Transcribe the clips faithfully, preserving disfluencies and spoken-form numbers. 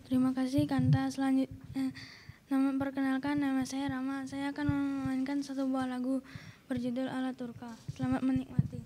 Terima kasih Kanta. Selanjutnya, nama perkenalkan, nama saya Rama. Saya akan memainkan satu buah lagu berjudul Ala Turka. Selamat menikmati.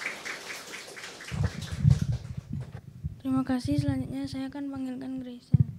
Terima kasih. Selanjutnya saya akan panggilkan Grayson.